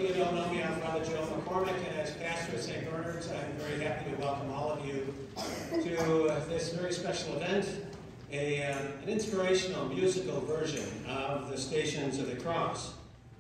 of you don't know me, I'm Father Joe McCormick, and as pastor of St. Bernard's, I'm very happy to welcome all of you to this very special event, an inspirational musical version of the Stations of the Cross.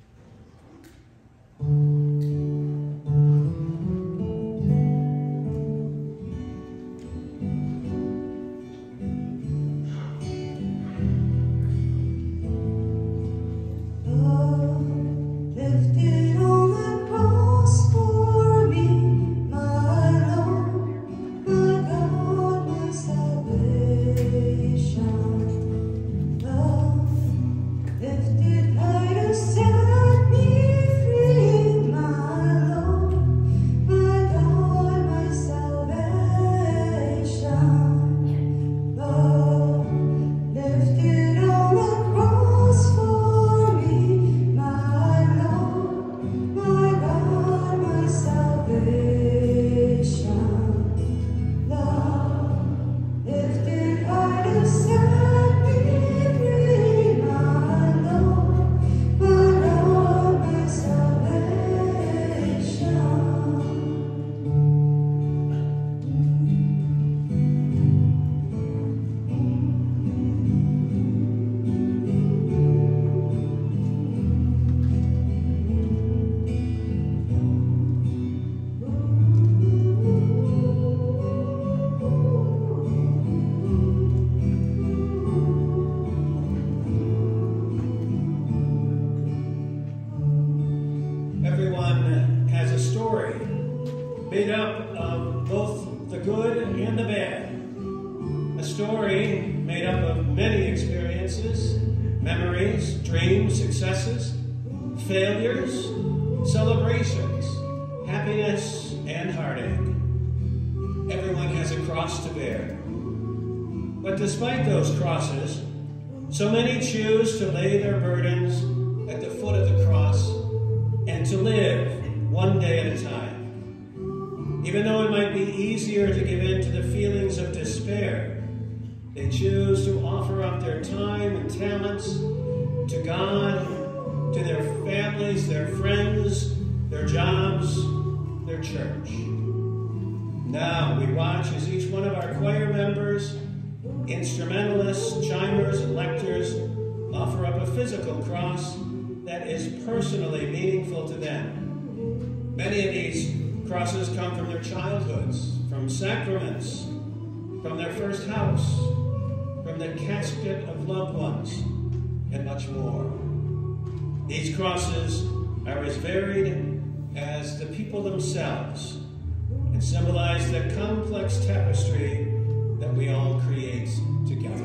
Everyone has a story made up of both the good and the bad. A story made up of many experiences, memories, dreams, successes, failures, celebrations, happiness, and heartache. Everyone has a cross to bear. But despite those crosses, so many choose to lay their burdens at the foot of the cross and to live one day at a time. Even though it might be easier to give in to the feelings of despair, they choose to offer up their time and talents to God, to their families, their friends, their jobs, their church. Now we watch as each one of our choir members, instrumentalists, chimers, and lectors offer up a physical cross that is personally meaningful to them. Many of these crosses come from their childhoods, from sacraments, from their first house, from the casket of loved ones, and much more. These crosses are as varied as the people themselves and symbolize the complex tapestry that we all create together.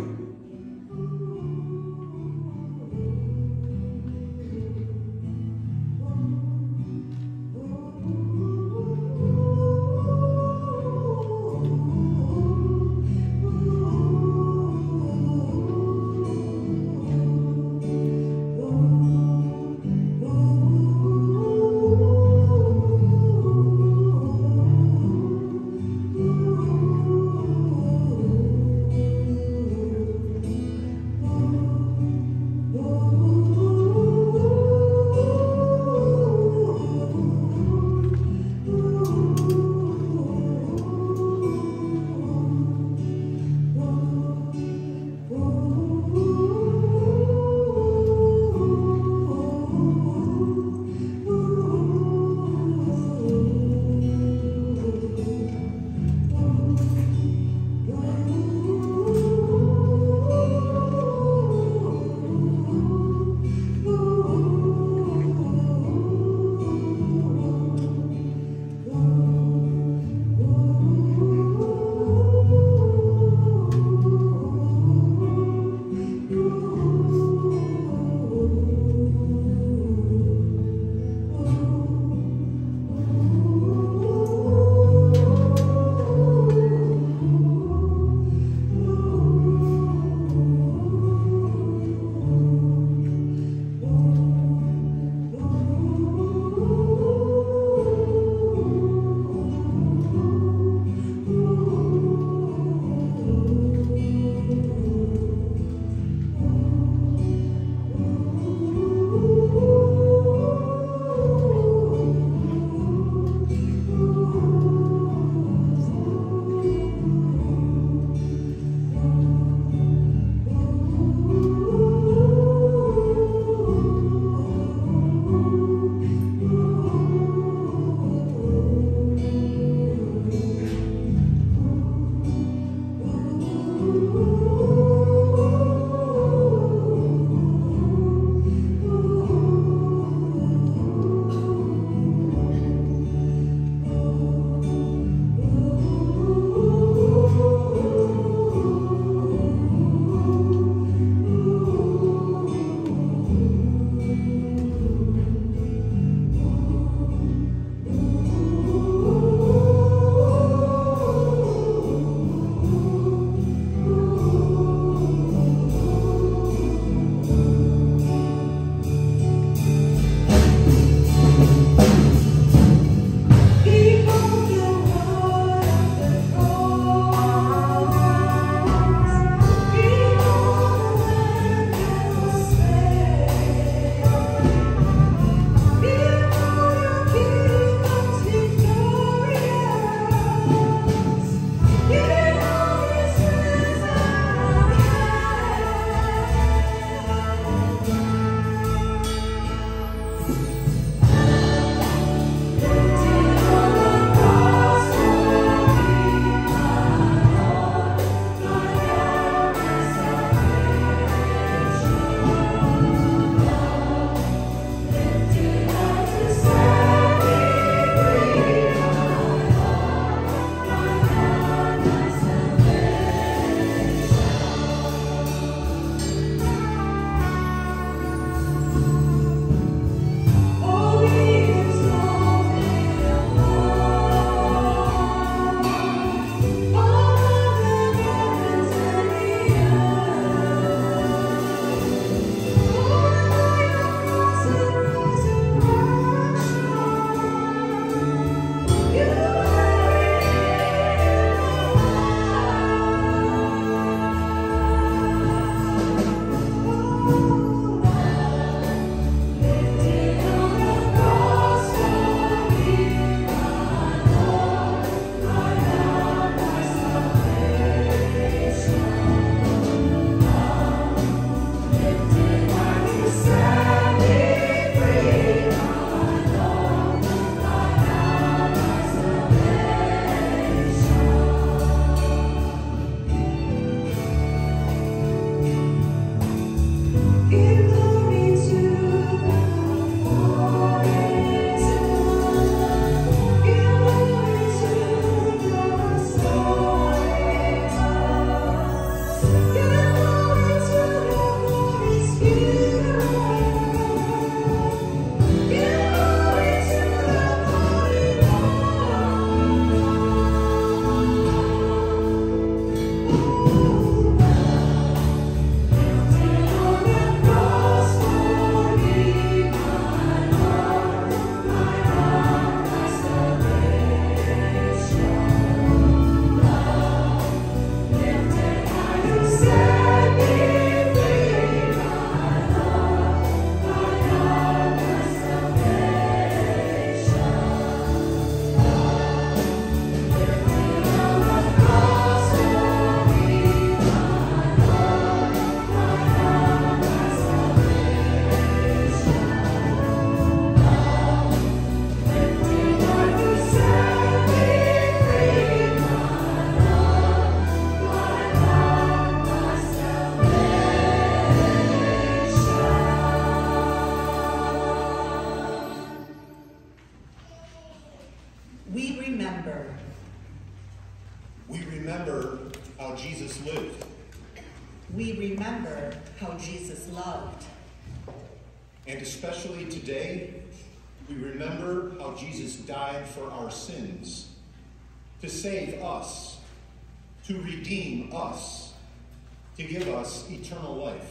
how Jesus lived. We remember how Jesus loved. And especially today, we remember how Jesus died for our sins, to save us, to redeem us, to give us eternal life.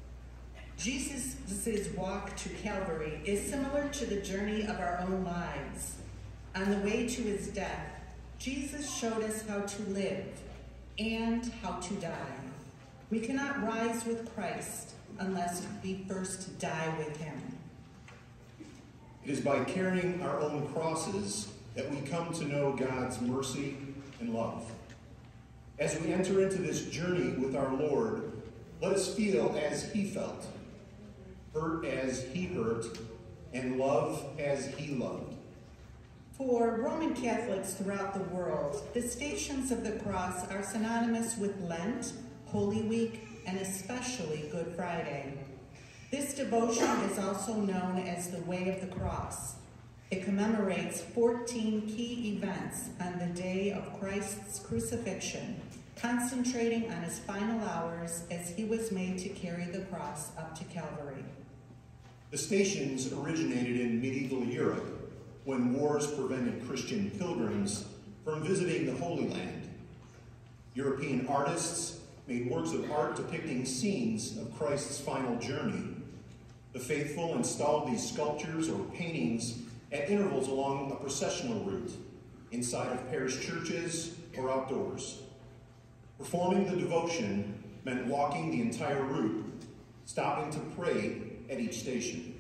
Jesus' walk to Calvary is similar to the journey of our own lives. On the way to his death, Jesus showed us how to live and how to die. We cannot rise with Christ unless we first die with him. It is by carrying our own crosses that we come to know God's mercy and love. As we enter into this journey with our Lord, let us feel as he felt, hurt as he hurt, and love as he loved. For Roman Catholics throughout the world, the Stations of the Cross are synonymous with Lent, Holy Week, and especially Good Friday. This devotion is also known as the Way of the Cross. It commemorates 14 key events on the day of Christ's crucifixion, concentrating on his final hours as he was made to carry the cross up to Calvary. The Stations originated in medieval Europe when wars prevented Christian pilgrims from visiting the Holy Land. European artists made works of art depicting scenes of Christ's final journey. The faithful installed these sculptures or paintings at intervals along a processional route, inside of parish churches or outdoors. Performing the devotion meant walking the entire route, stopping to pray at each station.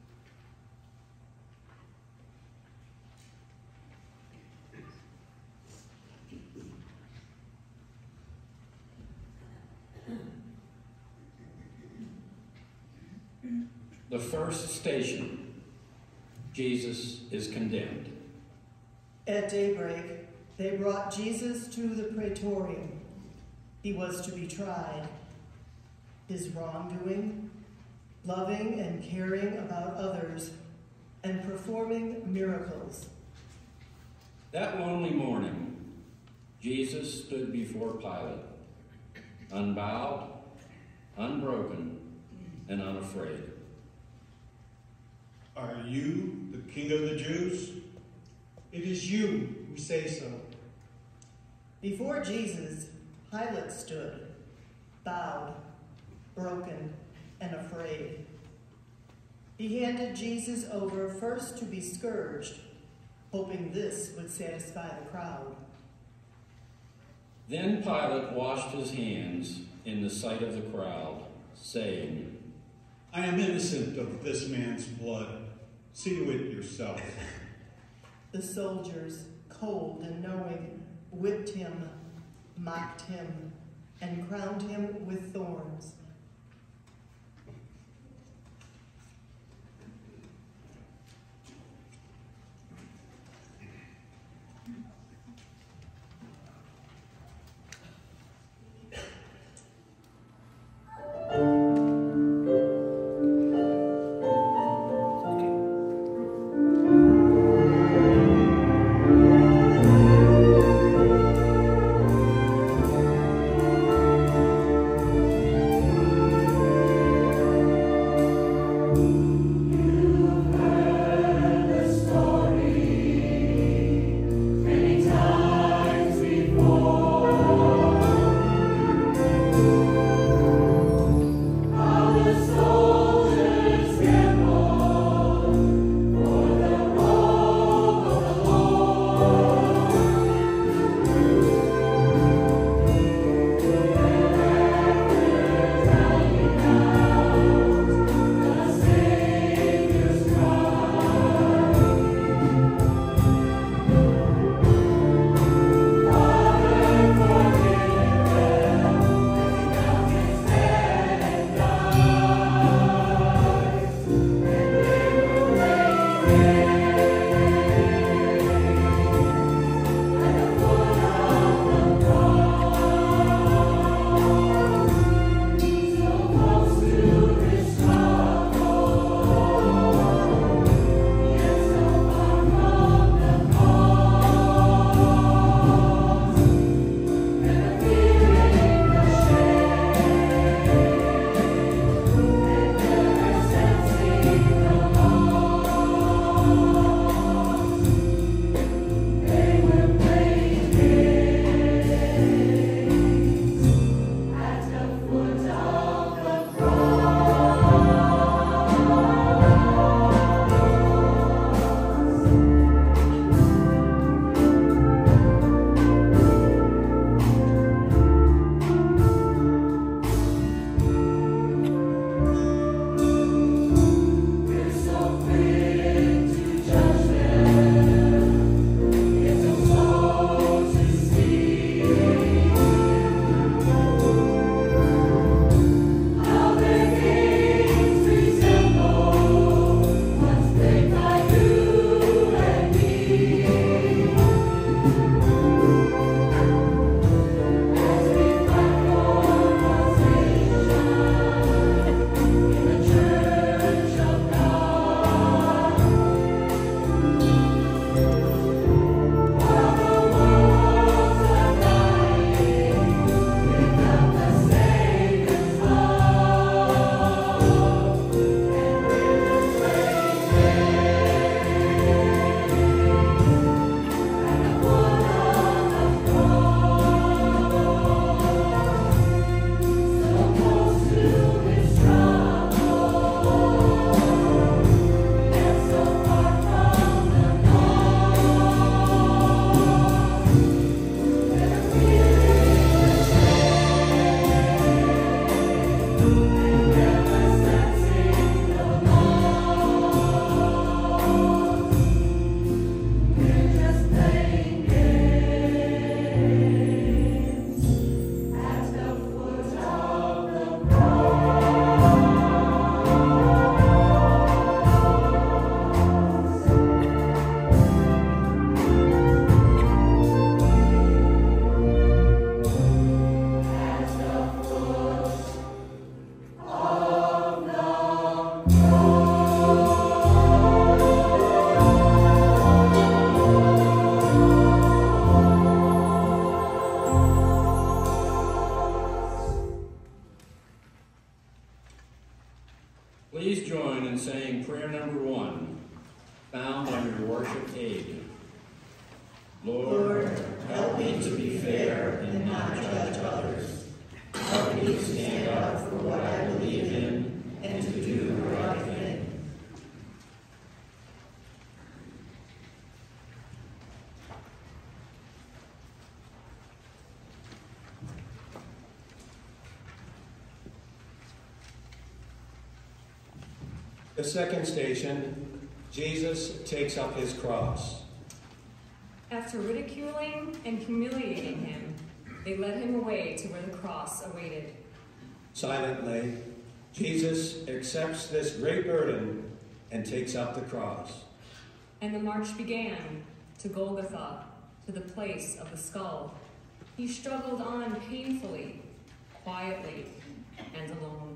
The first station, Jesus is condemned. At daybreak, they brought Jesus to the praetorium. He was to be tried. His wrongdoing, loving and caring about others, and performing miracles. That lonely morning, Jesus stood before Pilate, unbowed, unbroken, and unafraid. Are you the King of the Jews? It is you who say so. Before Jesus, Pilate stood, bowed, broken, and afraid. He handed Jesus over first to be scourged, hoping this would satisfy the crowd. Then Pilate washed his hands in the sight of the crowd, saying, I am innocent of this man's blood. See to it yourself. The soldiers, cold and knowing, whipped him, mocked him, and crowned him with thorns. Please join in saying prayer number 1, found on your worship aid. Lord, help me to be fair and not judge others. Help me to stand up for what I believe in and to do the right thing. The second station, Jesus takes up his cross. After ridiculing and humiliating him, they led him away to where the cross awaited. Silently, Jesus accepts this great burden and takes up the cross. And the march began to Golgotha, to the place of the skull. He struggled on painfully, quietly, and alone.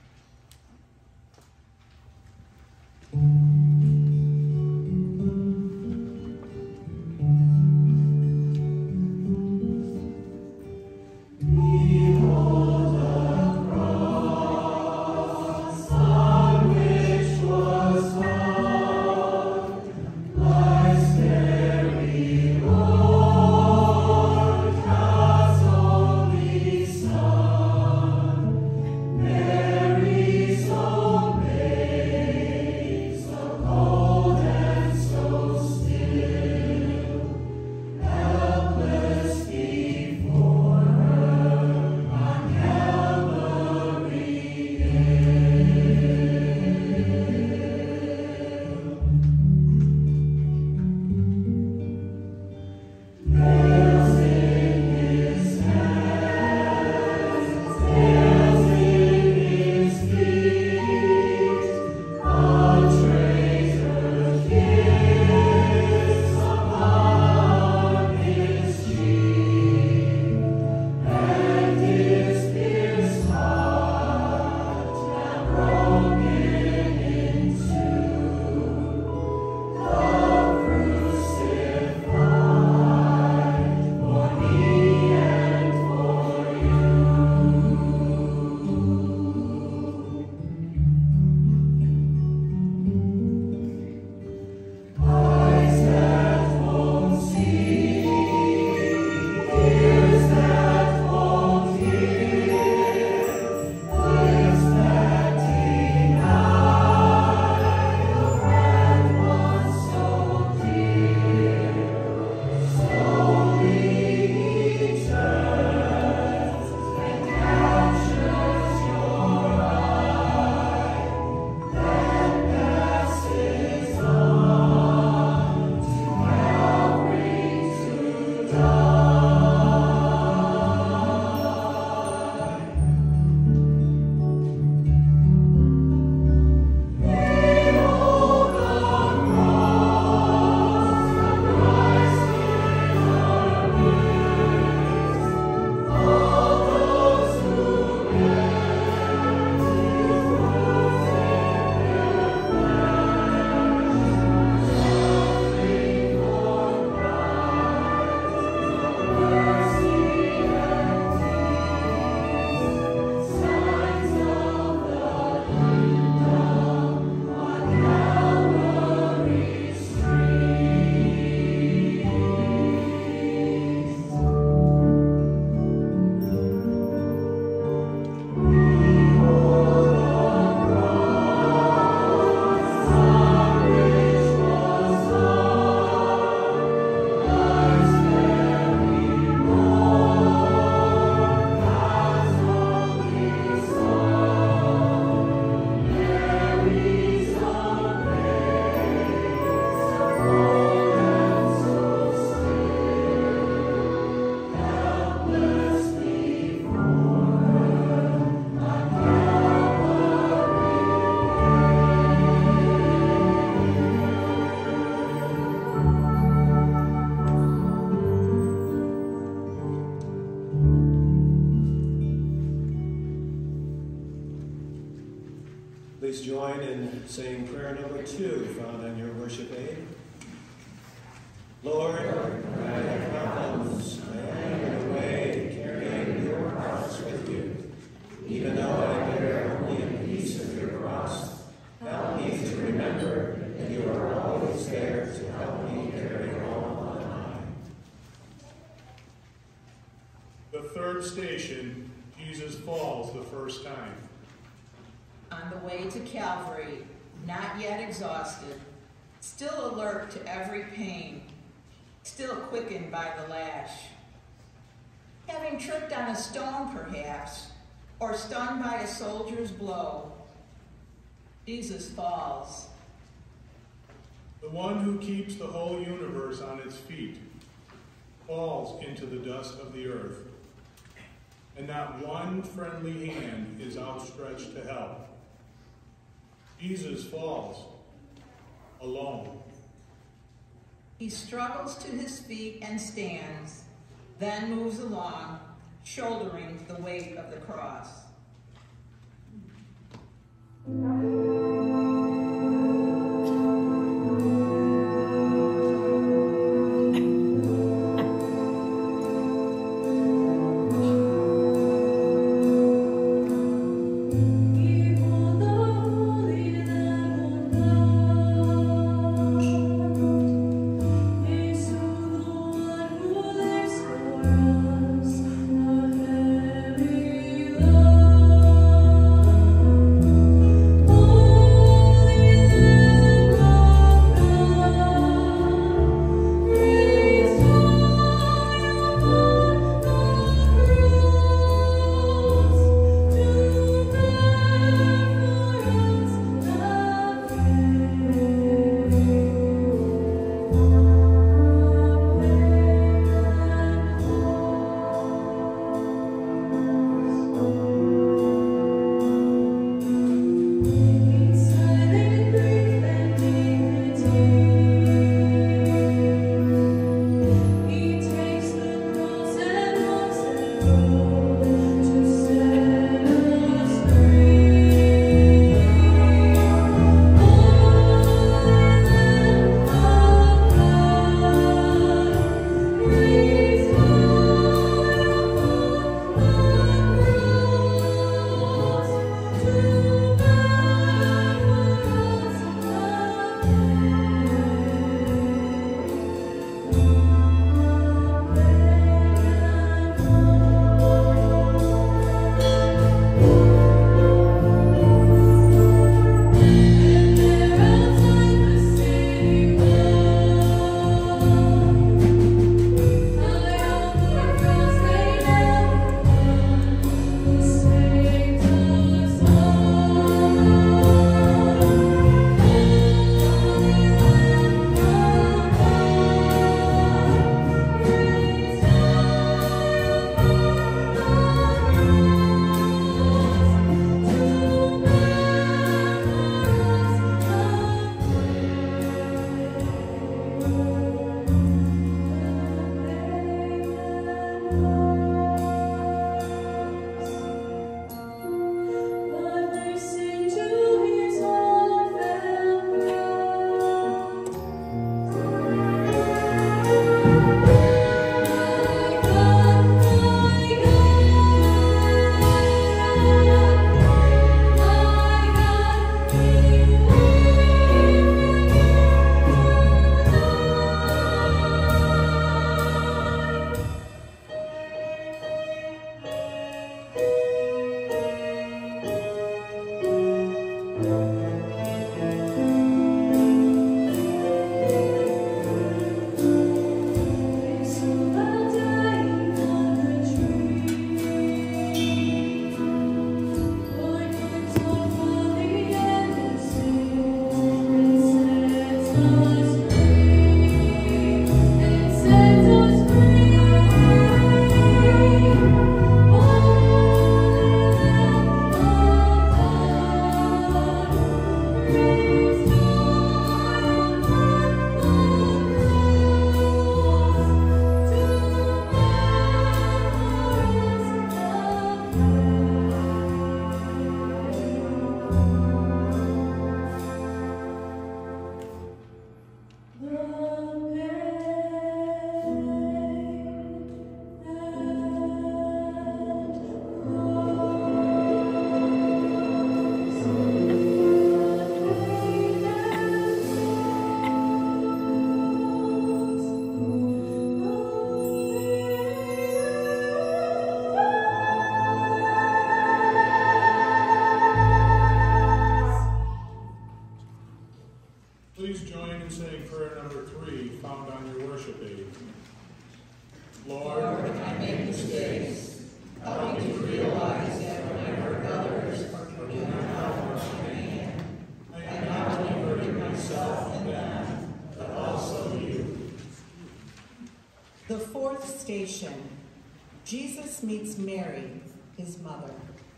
Please join in saying prayer number 2, found on your worship aid. Lord, I have problems. I am away carrying your cross with you. Even though I bear only a piece of your cross, third station, Jesus falls the first time. On the way to Calvary, not yet exhausted, still alert to every pain, still quickened by the lash. Having tripped on a stone, perhaps, or stunned by a soldier's blow, Jesus falls. The one who keeps the whole universe on its feet falls into the dust of the earth, and not one friendly hand is outstretched to help. Jesus falls alone. He struggles to his feet and stands, then moves along, shouldering the weight of the cross. Oh station, Jesus meets Mary, his mother.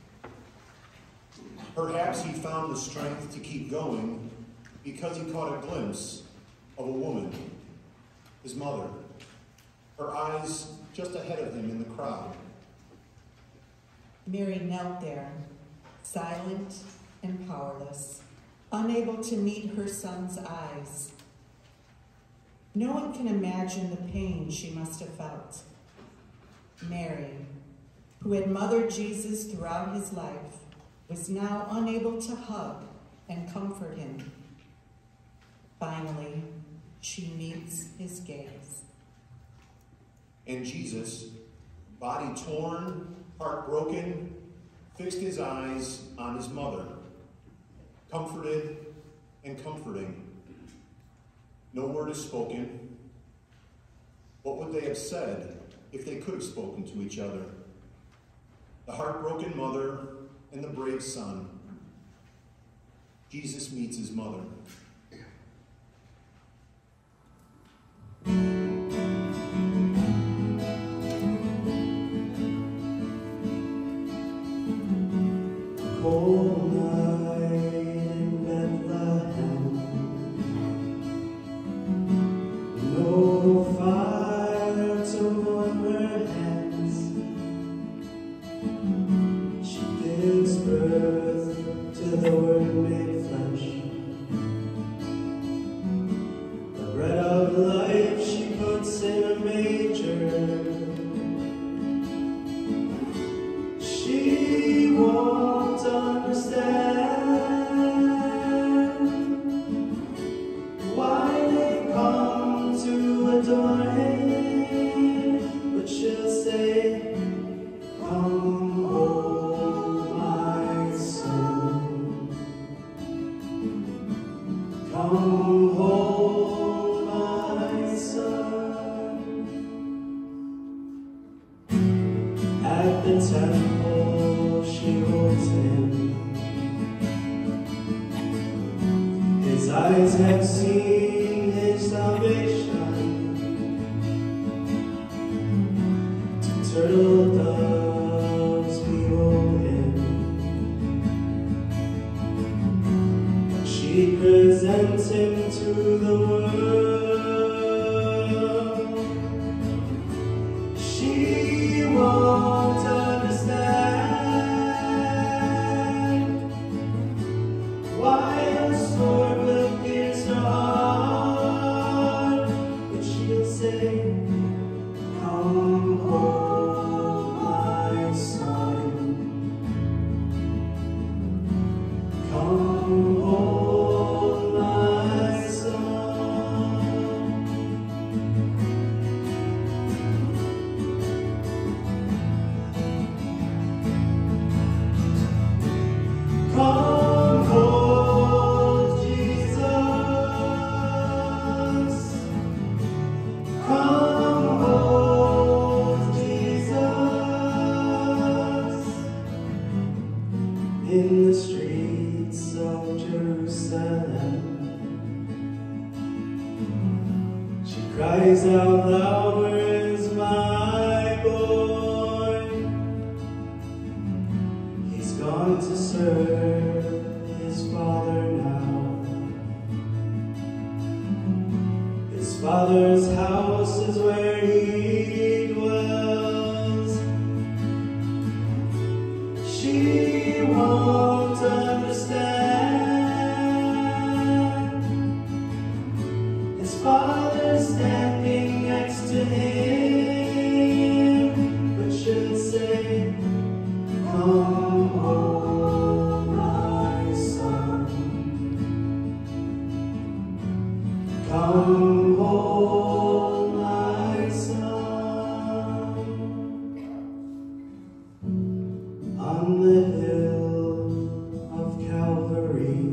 Perhaps he found the strength to keep going because he caught a glimpse of a woman, his mother, her eyes just ahead of him in the crowd. Mary knelt there, silent and powerless, unable to meet her son's eyes. No one can imagine the pain she must have felt. Mary, who had mothered Jesus throughout his life, was now unable to hug and comfort him. Finally, she meets his gaze. And Jesus, body torn, heart broken, fixed his eyes on his mother, comforted and comforting. No word is spoken. What would they have said if they could have spoken to each other? The heartbroken mother and the brave son. Jesus meets his mother. Cold night in Bethlehem, no fire to warm her hands. She gives birth to the Word made flesh. The bread of life she puts in a manger. She won't understand why they come to adore him, but she'll say, "Come home, my son. Come home, my son." At the temple she holds him. His eyes have seen his salvation. Two turtle doves behold him. She presents him to the world. She won't understand why a sword will pierce her heart, but she'll say, "Come home, my son. Come home, my son." Come hold Jesus. Come hold Jesus. In the streets of Jerusalem, she cries out loud, "Where is my boy?" He's gone to serve his father now. His father's house is where he dwells. She won't understand. His father's standing next to him, but she'll say, "Come home, my son. Come home, my son." On the hill of Calvary,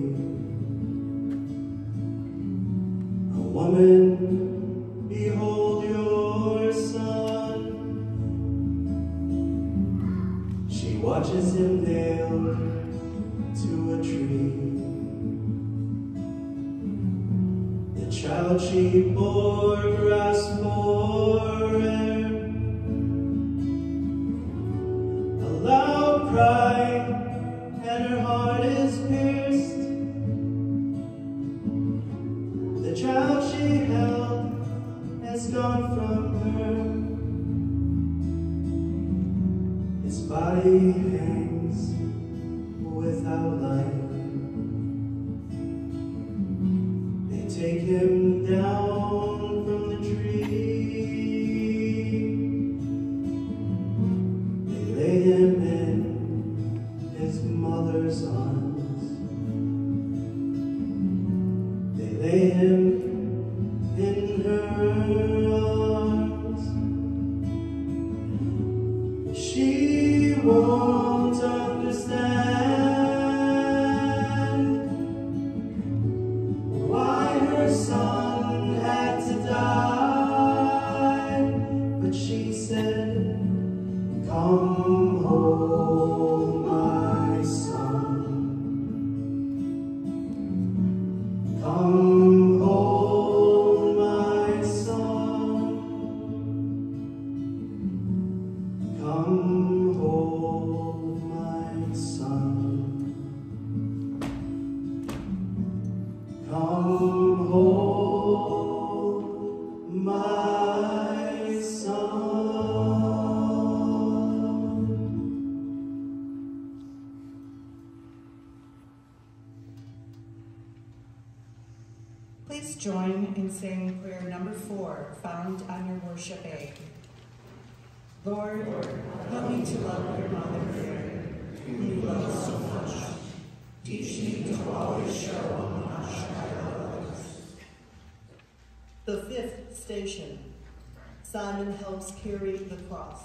a woman, behold your son. She watches him nailed to a tree. The child she bore grasps for air. cry, and her heart is pierced. The child she held has gone from her. His body hangs without life. They take him down from the tree. They lay him in his mother's arms. They lay him in her arms. She won't understand why her son had to die, but she said, "Come home, my son. Come home, my son. Come home, my son. Come home, my son." Please join in saying prayer number 4, found on your worship aid. Lord, help me to love your mother Mary, whom you love so much. Teach me to always show how much I love others. The 5th station. Simon helps carry the cross.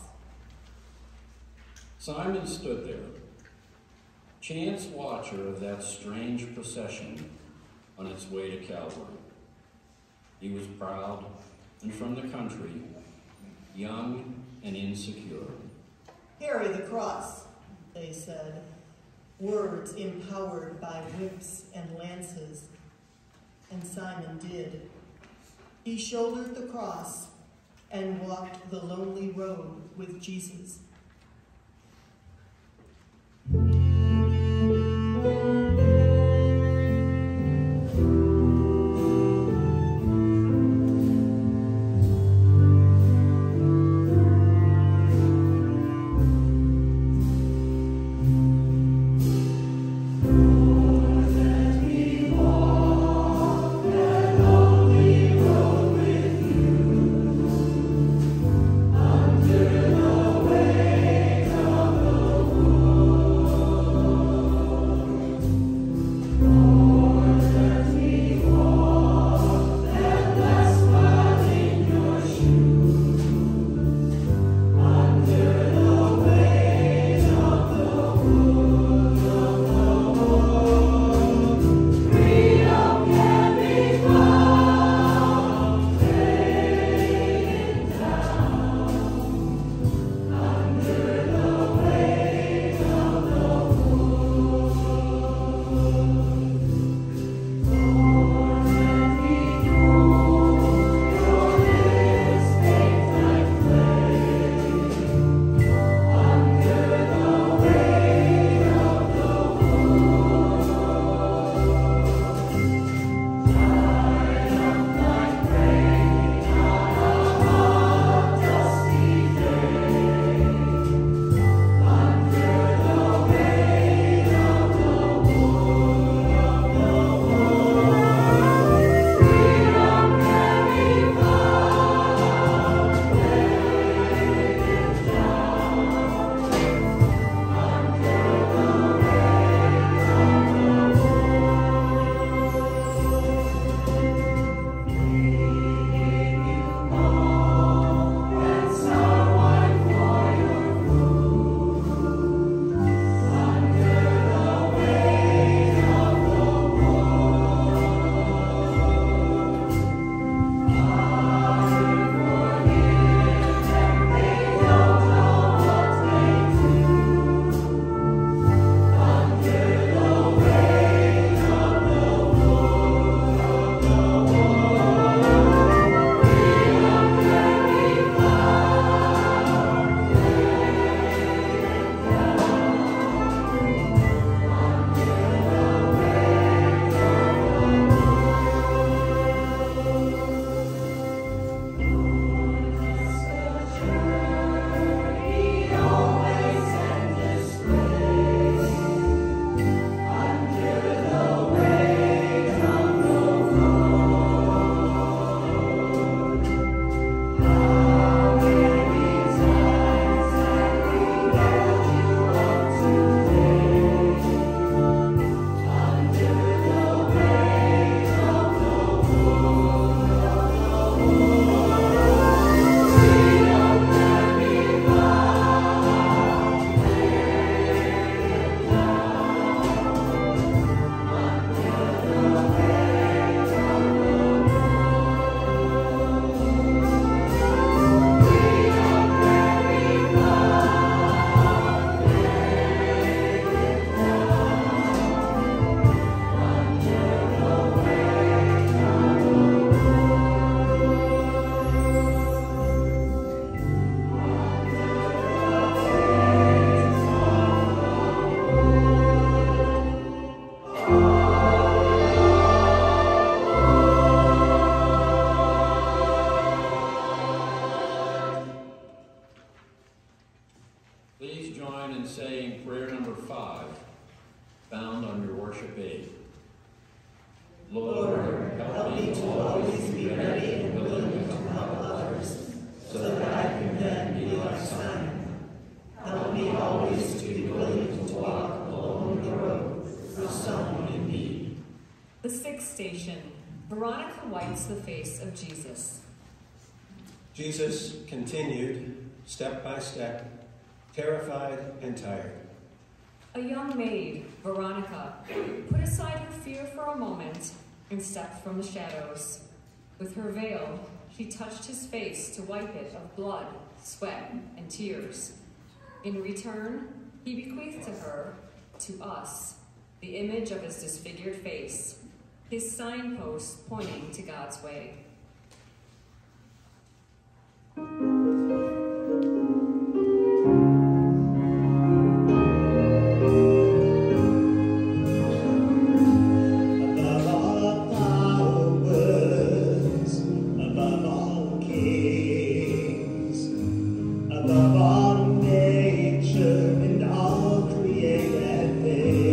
Simon stood there, chance watcher of that strange procession on its way to Calvary. He was proud and from the country, young and insecure. "Carry the cross," they said, words empowered by whips and lances. And Simon did. He shouldered the cross and walked the lonely road with Jesus. Under the way saying prayer number 5, found on your worship aid. Lord, help me to always be ready and willing to help others, so that I can then be like Simon. Help me always to be willing to walk along the road for someone in need. The 6th station, Veronica wipes the face of Jesus. Jesus continued, step by step, terrified and tired. A young maid, Veronica, put aside her fear for a moment and stepped from the shadows. With her veil, she touched his face to wipe it of blood, sweat, and tears. In return, he bequeathed to her, to us, the image of his disfigured face, his signpost pointing to God's way.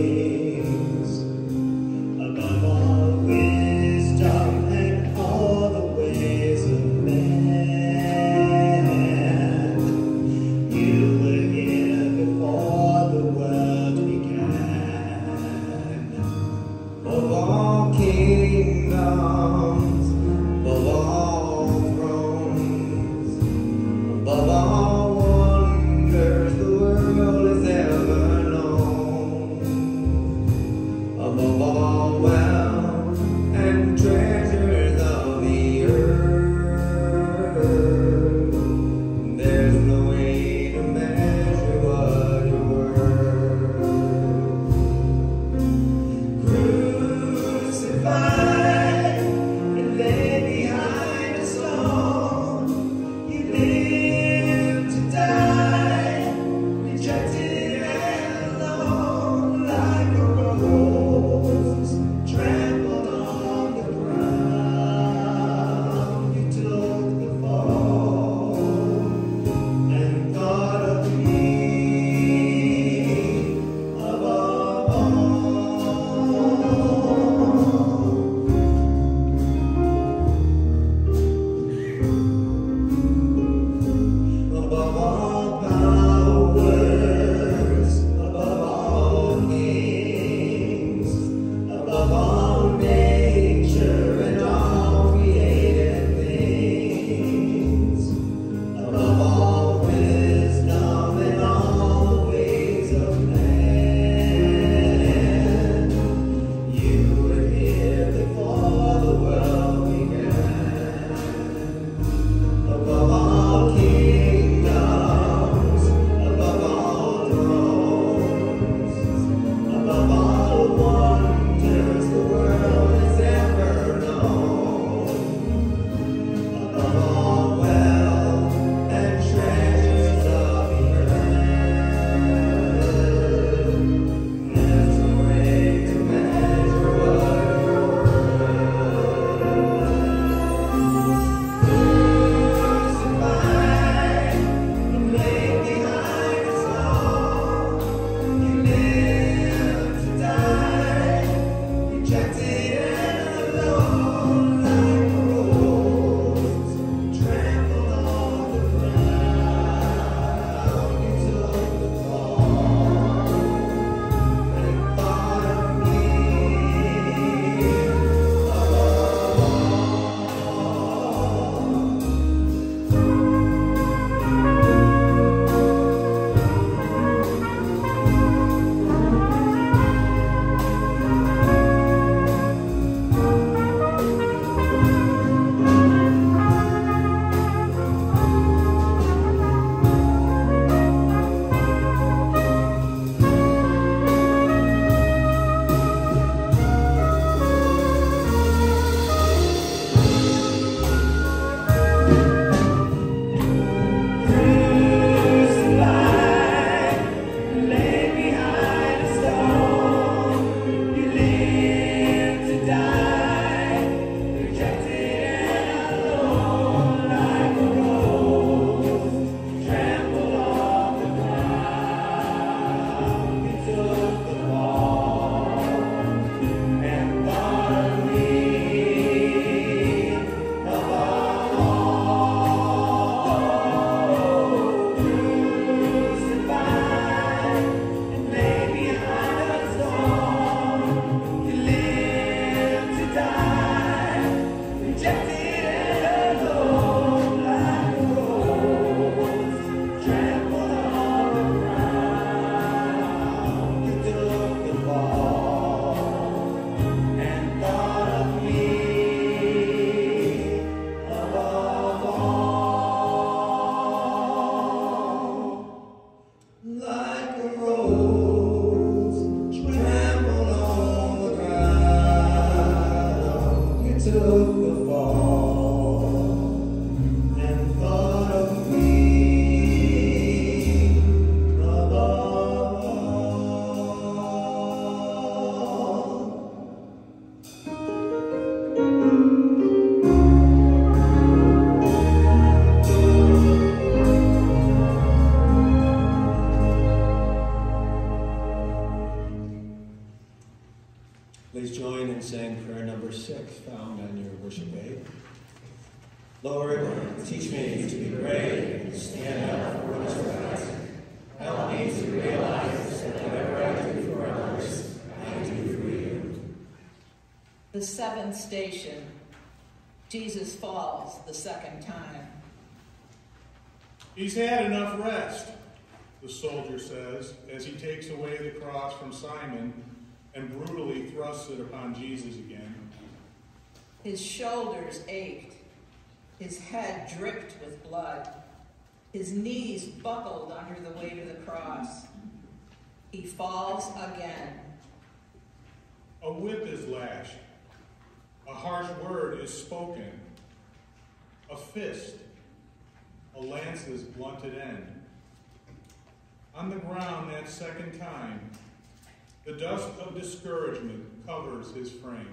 Above all wisdom and all the Please join in saying prayer number 6 found on your worship aid. Lord, teach me to be brave and stand up for what is right. Help me to realize that whatever I do for others, I do for you. The seventh station, Jesus falls the second time. He's had enough rest, the soldier says, as he takes away the cross from Simon and brutally thrusts it upon Jesus again. His shoulders ached. His head dripped with blood. His knees buckled under the weight of the cross. He falls again. A whip is lashed. A harsh word is spoken. A fist. A lance's blunted end. On the ground that second time, the dust of discouragement covers his frame.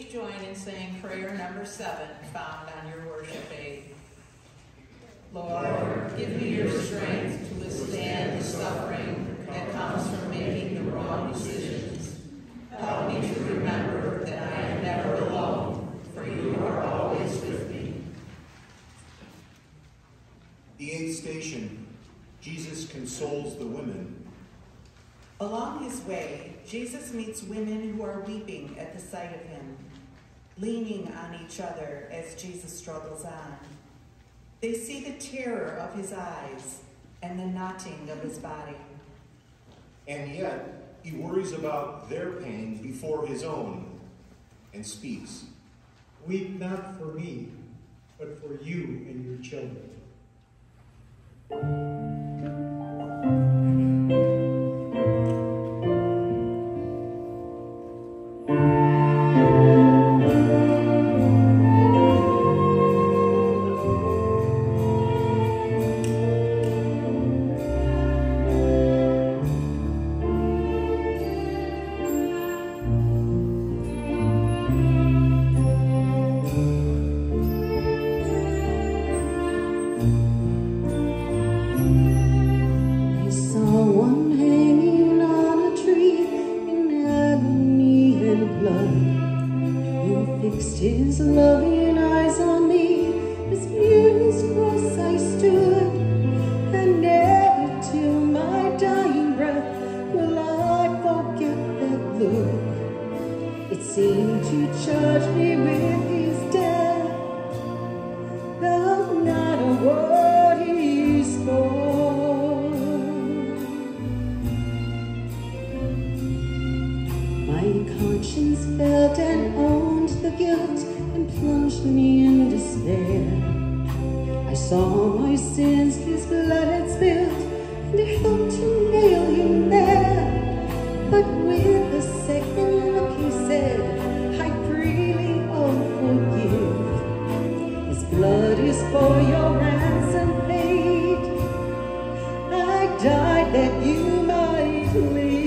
join in saying prayer number 7 found on your worship aid. Lord, give me your strength to withstand the suffering that comes from making the wrong decisions. Help me to remember that I am never alone, for you are always with me. The 8th station, Jesus consoles the women. Along his way, Jesus meets women who are weeping at the sight of him, leaning on each other as Jesus struggles on. They see the terror of his eyes and the knotting of his body. And yet, he worries about their pain before his own and speaks. Weep not for me, but for you and your children. His loving eyes on me, as near his cross I stood, and never till my dying breath will I forget that look. It seemed to charge me with his death, though not a word he spoke. My conscience felt and owned the guilt and plunged me in despair. I saw my sins his blood had spilled, and I helped to nail him there. But with a second look he said, I freely forgive. His blood is for your ransom paid. I died that you might live.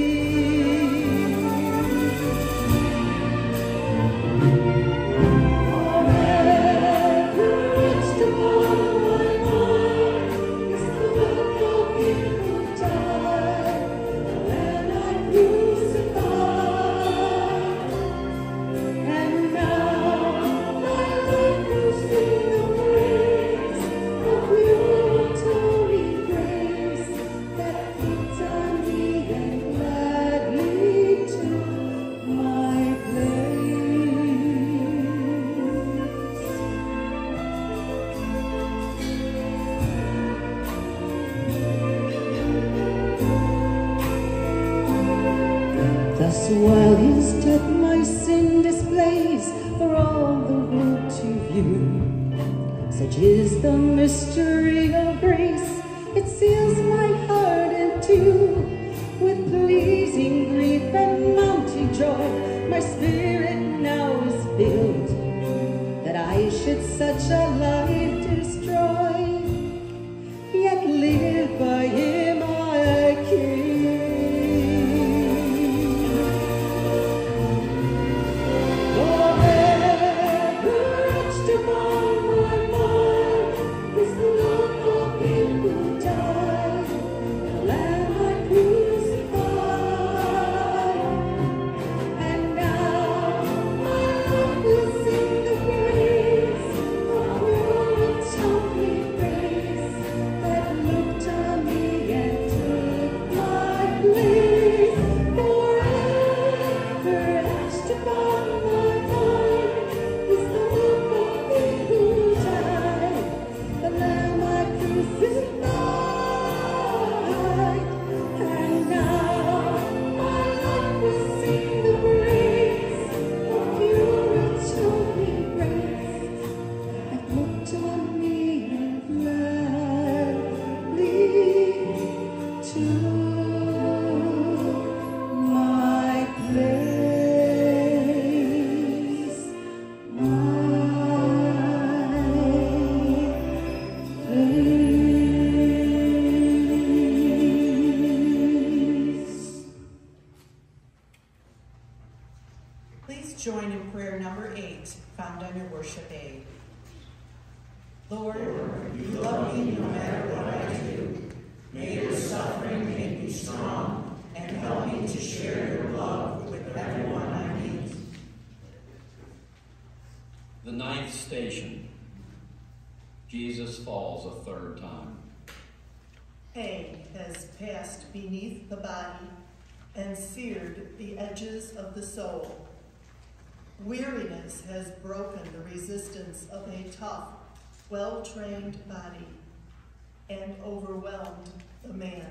Thus while his death my sin displays for all the world to view, such is the mystery of grace, it seals my heart in two. With pleasing grief and mounting joy, my spirit now is filled, that I should such a life destroy, yet live by him I kill. My place. Please join in prayer number 8, found on your worship aid. Lord, you love me no matter what I do. May your suffering make me strong and help me to share your love with everyone I meet. The 9th station. Jesus falls a 3rd time. Pain has passed beneath the body and seared the edges of the soul. Weariness has broken the resistance of a tough, well-trained body and overwhelmed the man.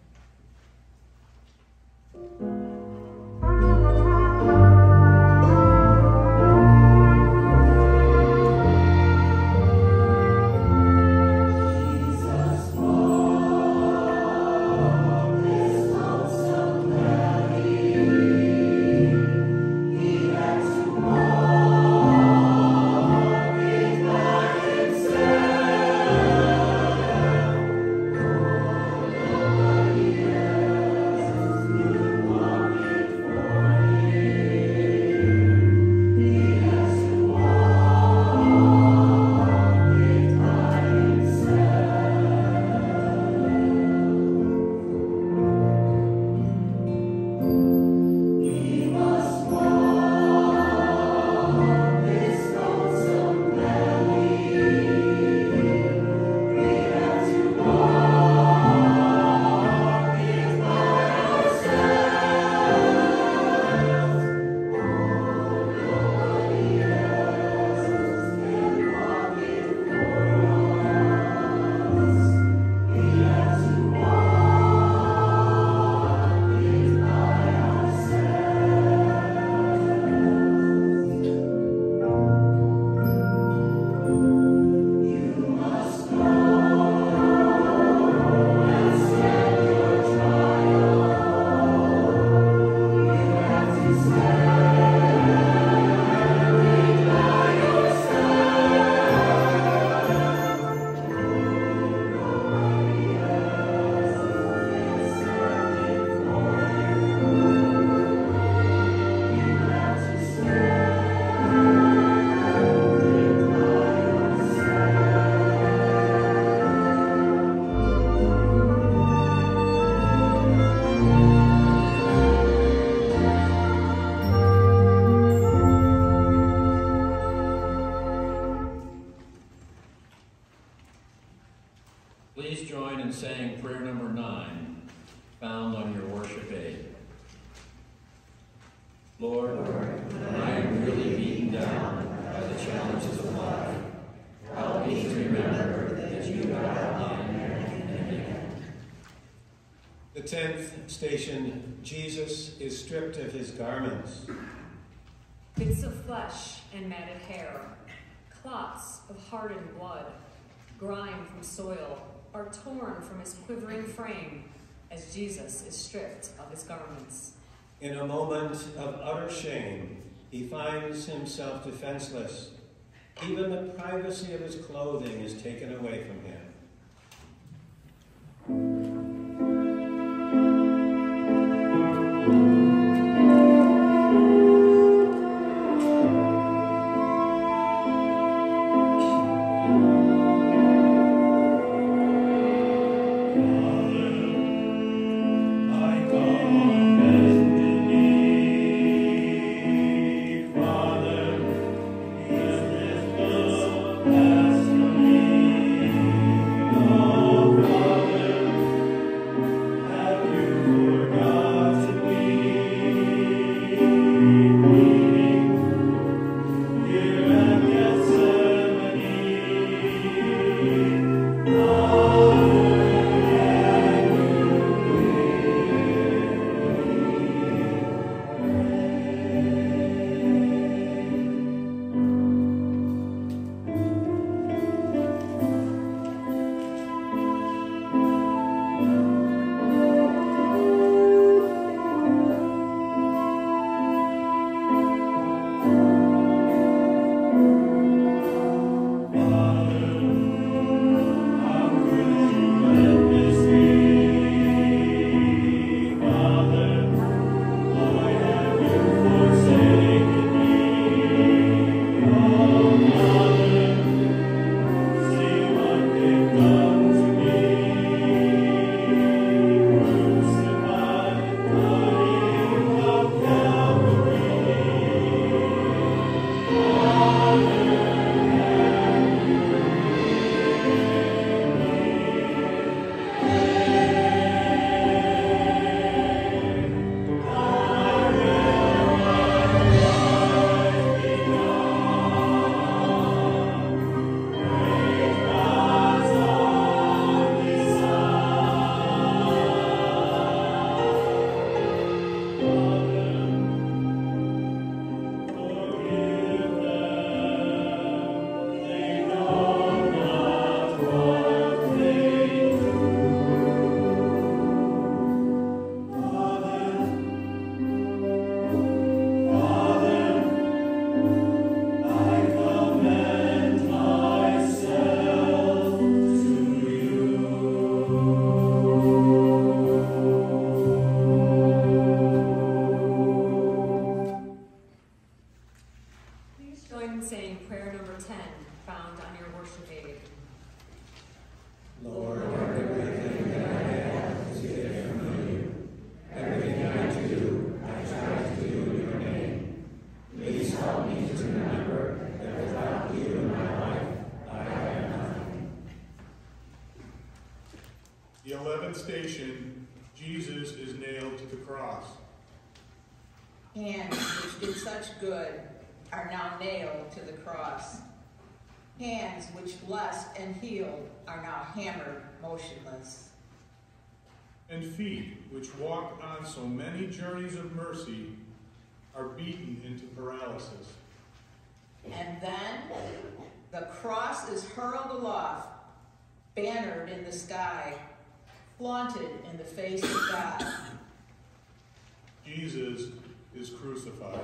Please join in saying prayer number 9, found on your worship aid. Lord, when I am really beaten down by the challenges of life, help me to remember that you guide me again and again. The 10th station, Jesus is stripped of his garments. Bits of flesh and matted hair, clots of hardened blood, grime from soil, are torn from his quivering frame as Jesus is stripped of his garments. In a moment of utter shame, he finds himself defenseless. Even the privacy of his clothing is taken away from him. Father, is this book passed to me? number 10, found on your worship aid. Lord, everything that I have is given from you. Everything I do, I try to do in your name. Please help me to remember that without you in my life, I have nothing. The 11th station, Jesus is nailed to the cross. Hands which did such good are now nailed to the cross. Hands which blessed and healed are now hammered motionless. And feet which walked on so many journeys of mercy are beaten into paralysis. And then the cross is hurled aloft, bannered in the sky, flaunted in the face of God. Jesus is crucified.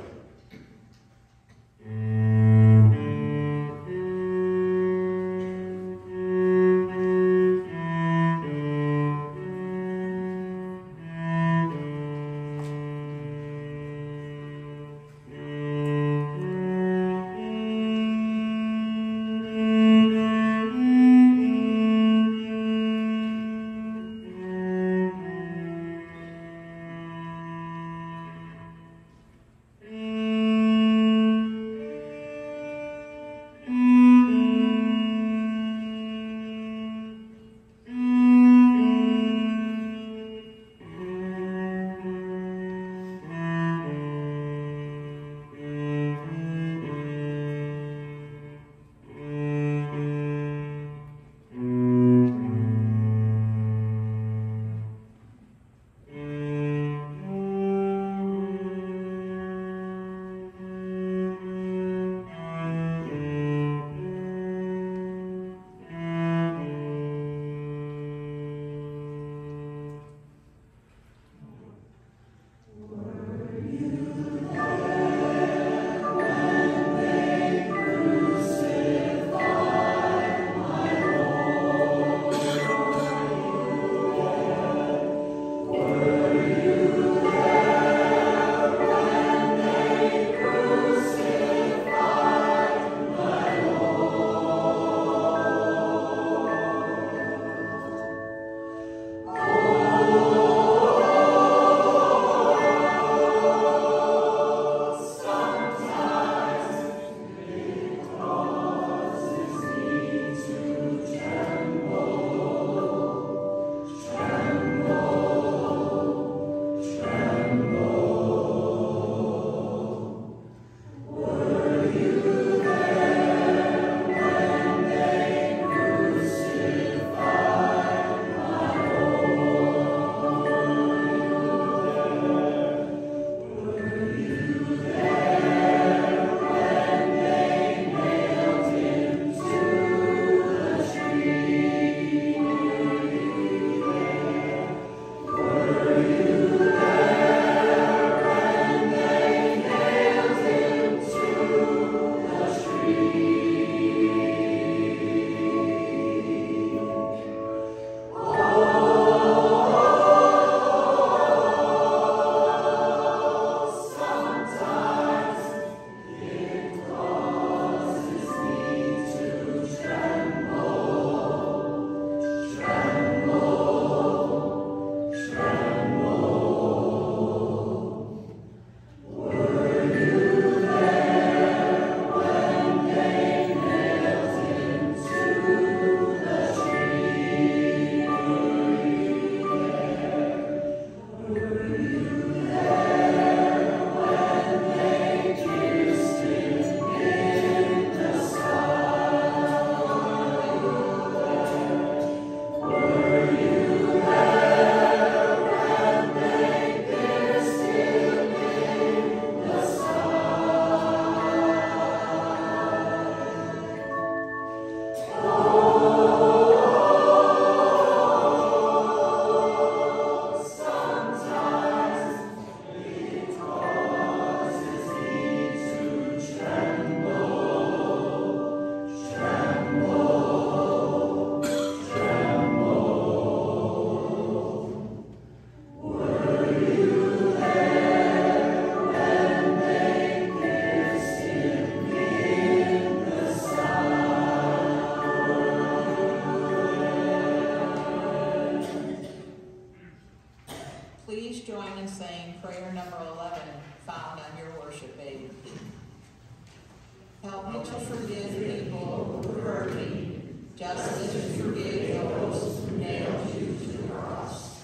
to forgive people who hurt me, just as you forgave those who nailed you to the cross.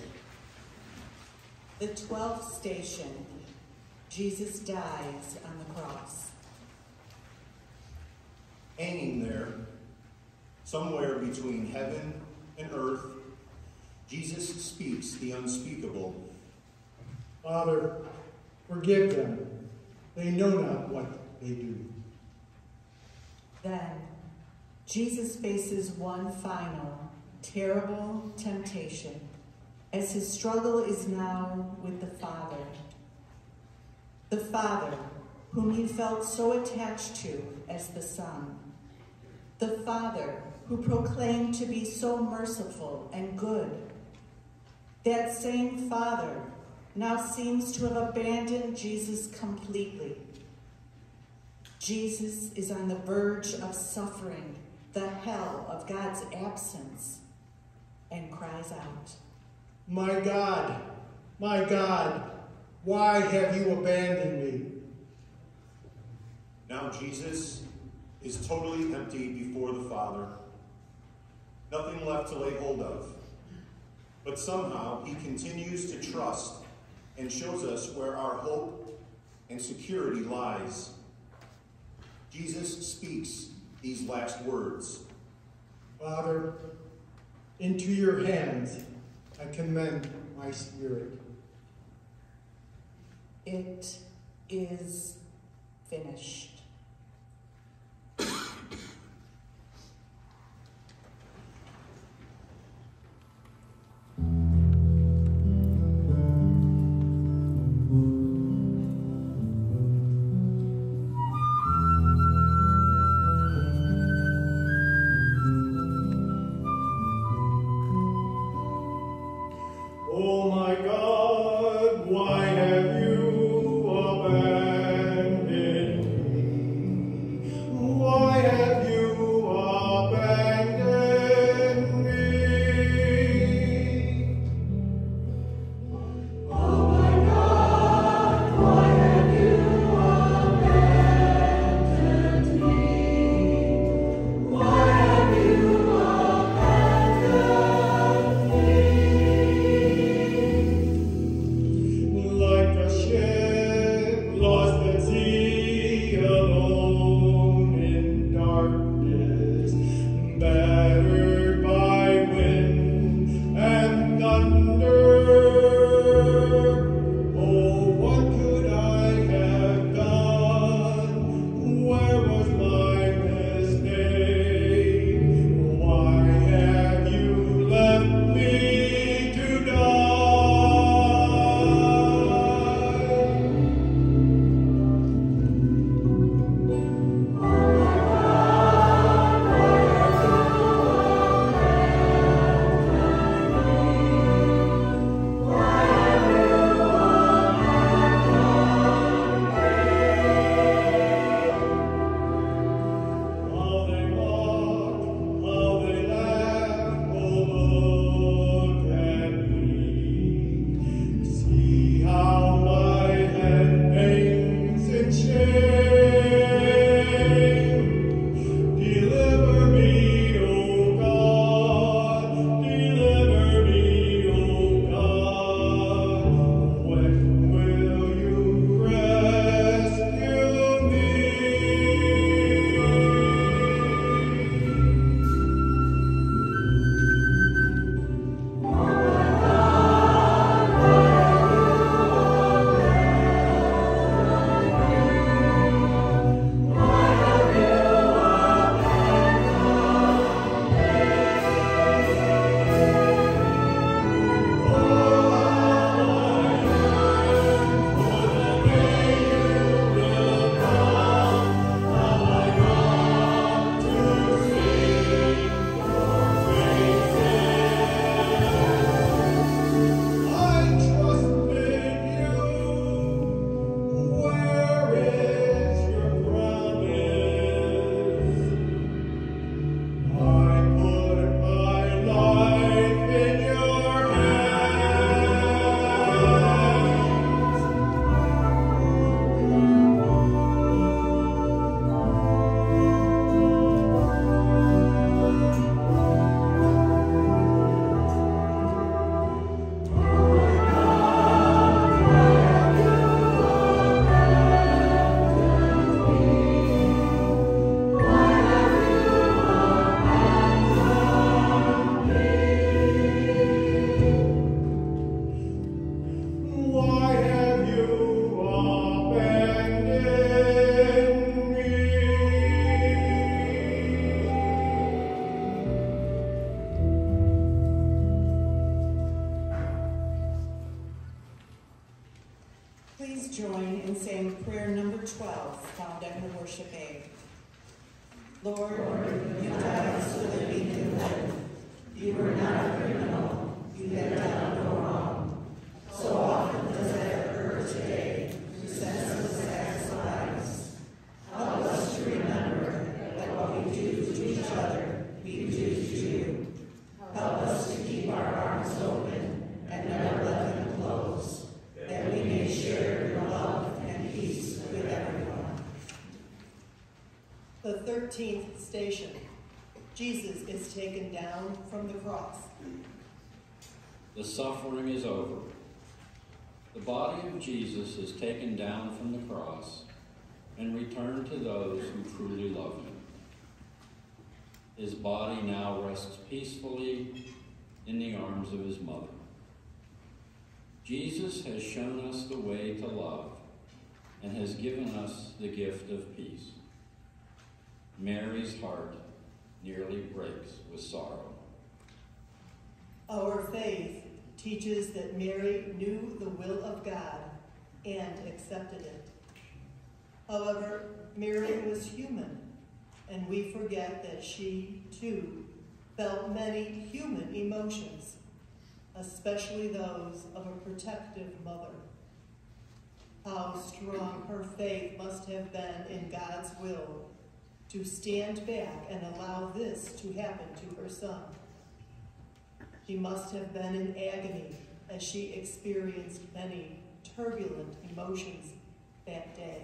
The 12th station, Jesus dies on the cross. Hanging there, somewhere between heaven and earth, Jesus speaks the unspeakable. Father, forgive them. They know not what they do. Then, Jesus faces one final, terrible temptation as his struggle is now with the Father. The Father, whom he felt so attached to as the Son. The Father, who proclaimed to be so merciful and good. That same Father now seems to have abandoned Jesus completely. Jesus is on the verge of suffering the hell of God's absence and cries out, My God, why have you abandoned me? Now Jesus is totally empty before the Father. Nothing left to lay hold of. But somehow he continues to trust and shows us where our hope and security lies. Jesus speaks these last words. Father, into your hands I commend my spirit. it is finished. Oh my God, why have you abandoned me? prayer number 12, found in the worship aid. Lord, you died so that we can live. You were not a criminal. You had done no wrong. So often does that occur today through senseless acts of violence. Help us to remember that what we do to each other, we do to you. Help us to keep our arms open and never let them close, that we may share your love and peace with everyone. The 13th station. Jesus is taken down from the cross. The suffering is over. The body of Jesus is taken down from the cross and returned to those who truly love him. His body now rests peacefully in the arms of his mother. Jesus has shown us the way to love and has given us the gift of peace. Mary's heart nearly breaks with sorrow. Our faith teaches that Mary knew the will of God and accepted it. However, Mary was human, and we forget that she, too, felt many human emotions, especially those of a protective mother. How strong her faith must have been in God's will to stand back and allow this to happen to her son. She must have been in agony as she experienced many turbulent emotions that day.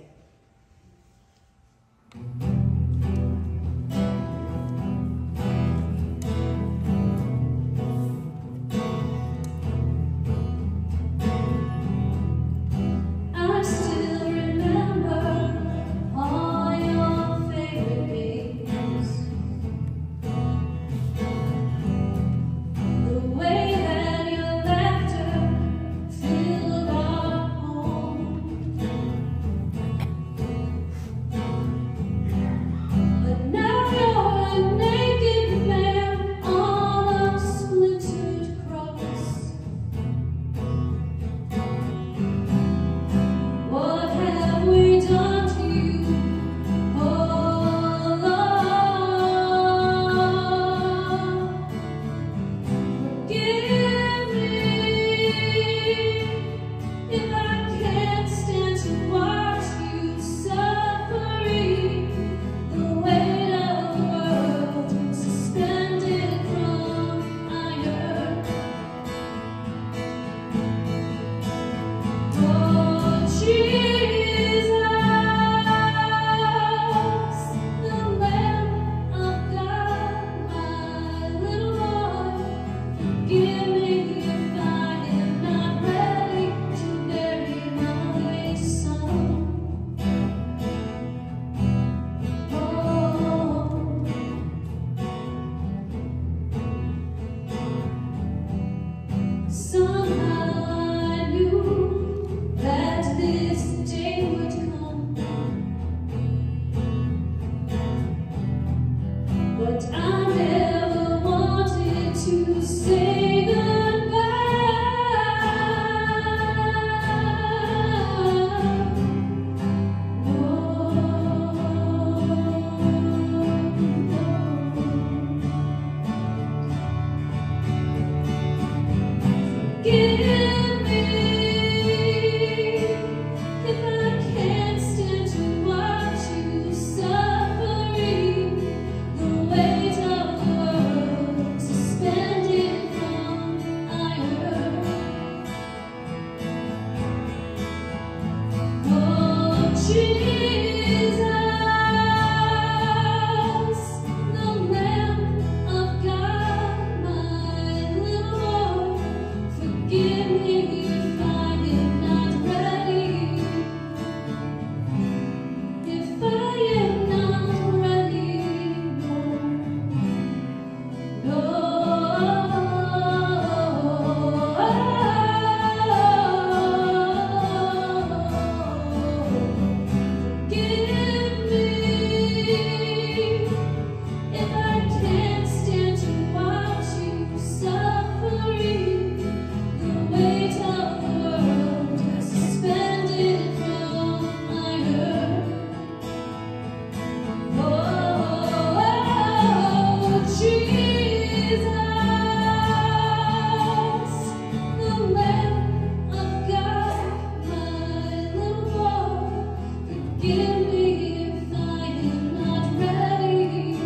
Forgive me if I am not ready.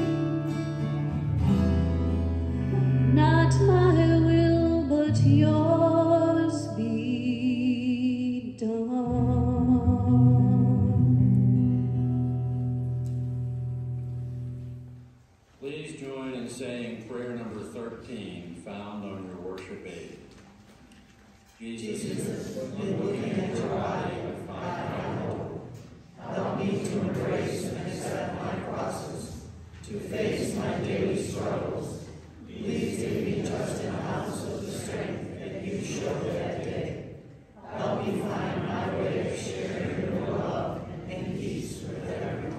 Not my will, but yours be done. Please join in saying prayer number 13, found on your worship aid. Jesus, in looking at your body, I find my hope. Help me to embrace and accept my crosses, to face my daily struggles. Please give me just an ounce of the strength that you showed that day. Help me find my way of sharing your love and peace with everyone.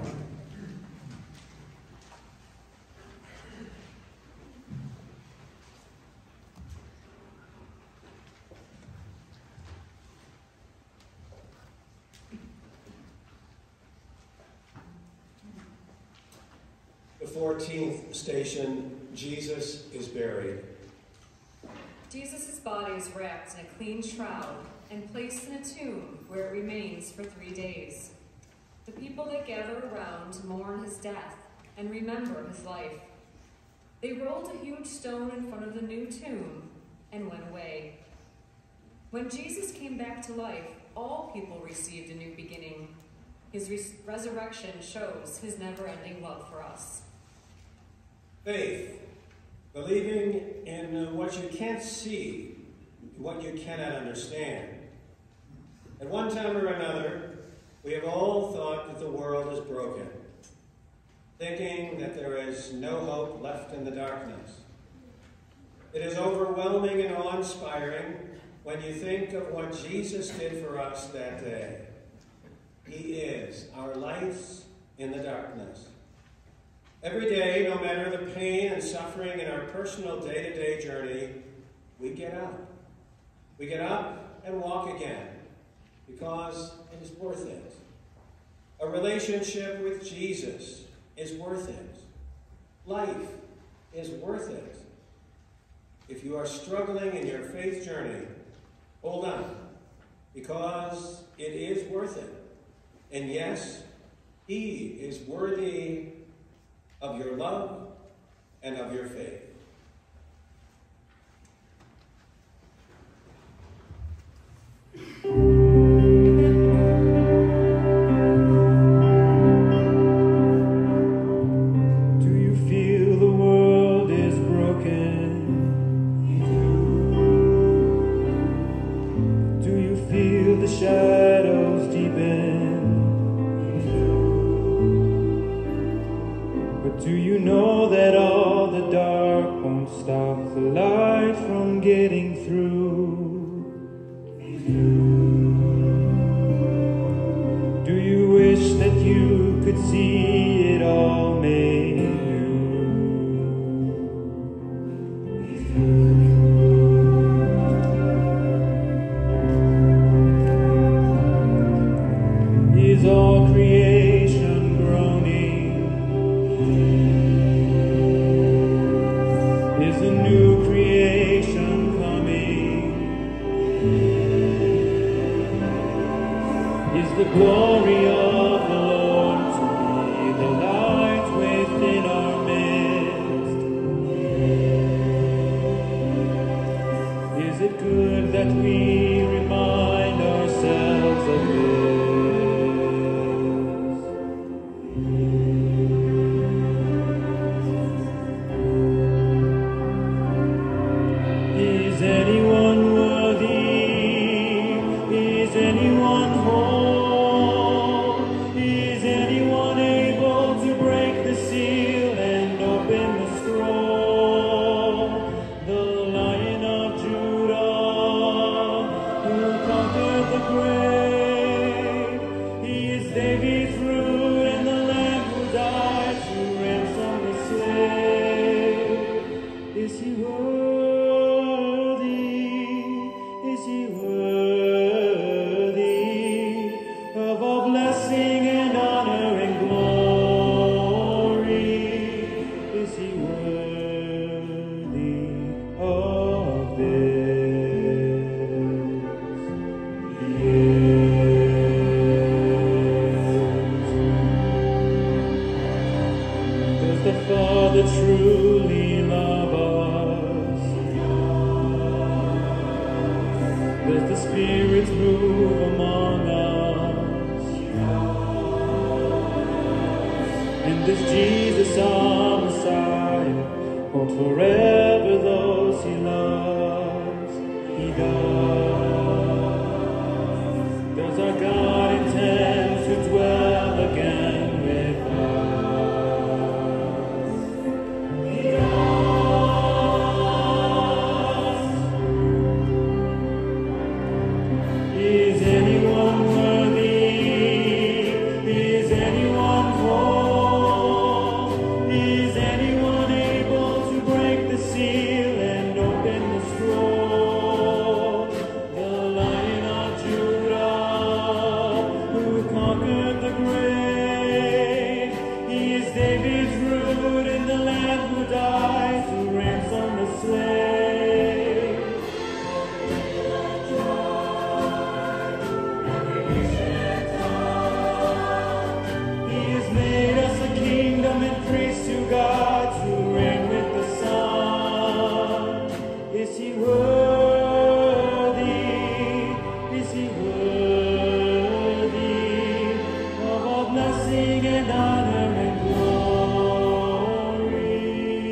The 14th station, Jesus is buried. Jesus' body is wrapped in a clean shroud and placed in a tomb where it remains for 3 days. The people that gather around mourn his death and remember his life. They rolled a huge stone in front of the new tomb and went away. When Jesus came back to life, all people received a new beginning. His resurrection shows his never-ending love for us. Faith, believing in what you can't see, what you cannot understand. At one time or another, we have all thought that the world is broken, thinking that there is no hope left in the darkness. It is overwhelming and awe-inspiring when you think of what Jesus did for us that day. He is our lights in the darkness. Every day, no matter the pain and suffering in our personal day-to-day journey, we get up. We get up and walk again because it is worth it. A relationship with Jesus is worth it. Life is worth it. If you are struggling in your faith journey, hold on, because it is worth it. And yes, he is worthy of your love and of your faith. Do you feel the world is broken? Do you feel the shadows deepen? But do you know that all the dark won't stop the light from getting through? Do you wish that you could see it all made new? Is all creation groaning? Is a new creation coming? Is the glory of the Lord to be the light within our midst? Is it good that we remind ourselves of this? Is anyone worthy? Is anyone whole? Is anyone able to break the seal and open the scroll? The Lion of Judah, who conquered the grave. He is David's root and the Lamb who died to ransom the slave. Is he worthy? Is he worthy of all blessing and honor and glory? Is he worthy of this? Yes. And this Jesus our Messiah holds forever those he loves. He does. Does our God intend to dwell again with us? He does. Is anyone worthy? Is anyone whole? Is anyone able to break the seal and open the scroll? The Lion of Judah, who conquered the grave. He is David's root and the Lamb who died to ransom the slave. He has made us a kingdom and priests to God to reign with the Son. Is he worthy? Is he worthy of all blessing and honor and glory?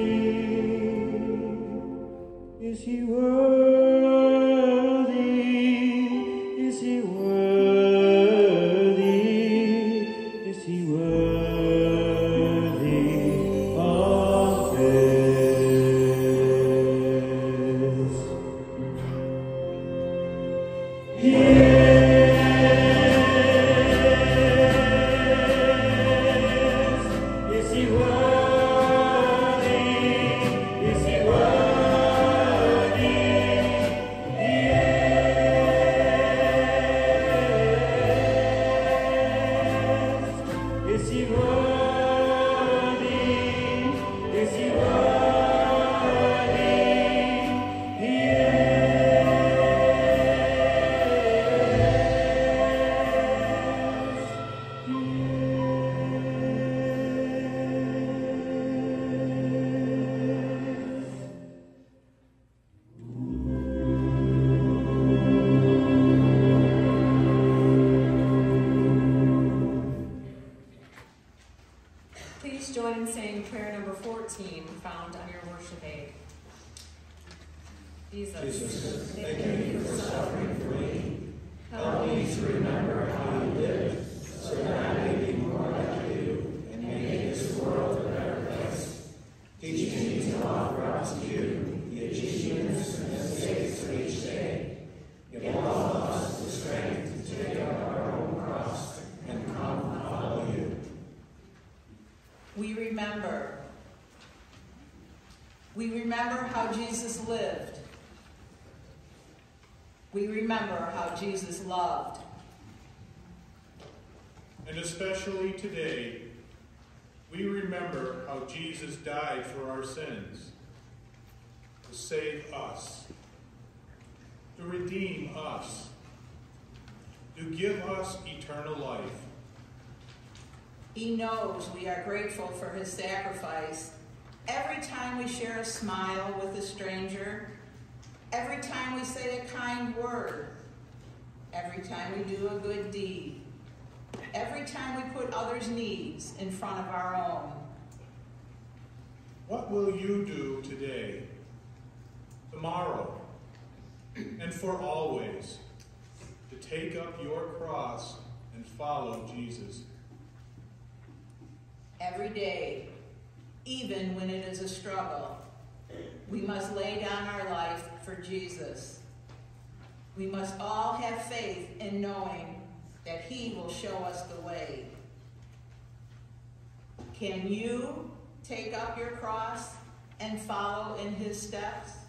Is he worthy? Is he worthy? Is he worthy of this? He is he worthy? Is he worthy? He is he worthy? Is he worthy? He Please join in saying prayer number 14, found on your worship aid. Jesus, Thank you for suffering for me. Help me to remember how you lived, so that I may be more like you and make this world a better place. Teach me to offer up to you the achievements and mistakes of each day. Give all of us the strength to take up our own cross and come follow you. We remember. We remember how Jesus lived. We remember how Jesus loved. And especially today, we remember how Jesus died for our sins, to save us, to redeem us, to give us eternal life. He knows we are grateful for his sacrifice every time we share a smile with a stranger, every time we say a kind word, every time we do a good deed, every time we put others' needs in front of our own. What will you do today, tomorrow, and for always to take up your cross and follow Jesus? Every day, even when it is a struggle, we must lay down our life for Jesus. We must all have faith in knowing that he will show us the way. Can you take up your cross and follow in his steps?